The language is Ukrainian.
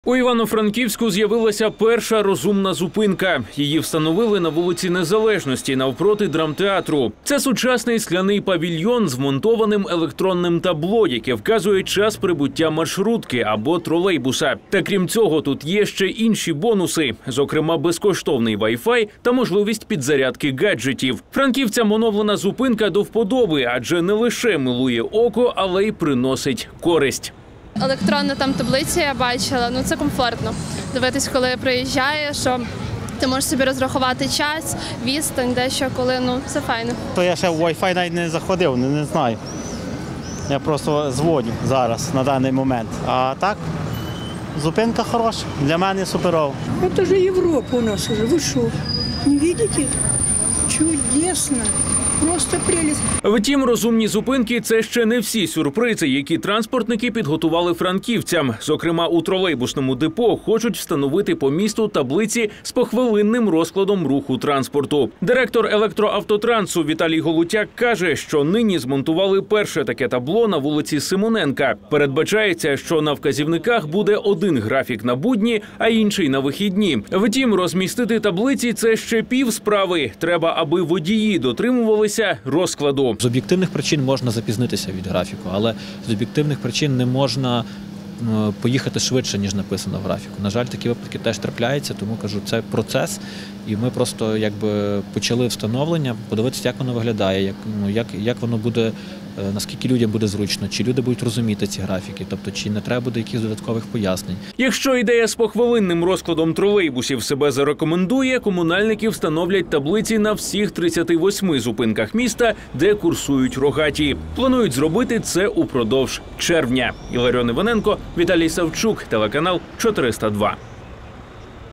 У Івано-Франківську з'явилася перша розумна зупинка. Її встановили на вулиці Незалежності навпроти драмтеатру. Це сучасний скляний павільйон з вмонтованим електронним табло, яке вказує час прибуття маршрутки або тролейбуса. Та крім цього, тут є ще інші бонуси, зокрема безкоштовний Wi-Fi та можливість підзарядки гаджетів. Франківцям оновлена зупинка до вподоби, адже не лише милує око, але й приносить користь. Електронна там таблиця я бачила, це комфортно. Дивитись, коли приїжджаєш, що ти можеш собі розрахувати час, відстань, дещо, коли, це файно. То я ще в Wi-Fi навіть не заходив, не знаю. Я просто дзвоню зараз, на даний момент. А так, зупинка хороша, для мене суперова. Это же Европа у нас уже, вы что, не видите? Чудесно. Просто прелість. Втім, розумні зупинки – це ще не всі сюрпризи, які транспортники підготували франківцям. Зокрема, у тролейбусному депо хочуть встановити по місту таблиці з похвилинним розкладом руху транспорту. Директор електроавтотрансу Віталій Голутяк каже, що нині змонтували перше таке табло на вулиці Симоненка. Передбачається, що на вказівниках буде один графік на будні, а інший на вихідні. Втім, розмістити таблиці – це ще пів справи. Треба, аби водії дотримувалися розкладу. З об'єктивних причин можна запізнитися від графіку, але з об'єктивних причин не можна поїхати швидше, ніж написано в графіку. На жаль, такі випадки теж трапляються, тому кажу, це процес. І ми просто почали встановлення, подивитися, як воно виглядає, як воно буде, наскільки людям буде зручно, чи люди будуть розуміти ці графіки, тобто чи не треба буде якихось додаткових пояснень. Якщо ідея з похвилинним розкладом тролейбусів себе зарекомендує, комунальники встановлять таблиці на всіх 38 зупинках міста, де курсують рогаті. Планують зробити це упродовж червня. Іларіон Іваненко, Віталій Савчук, телеканал 402.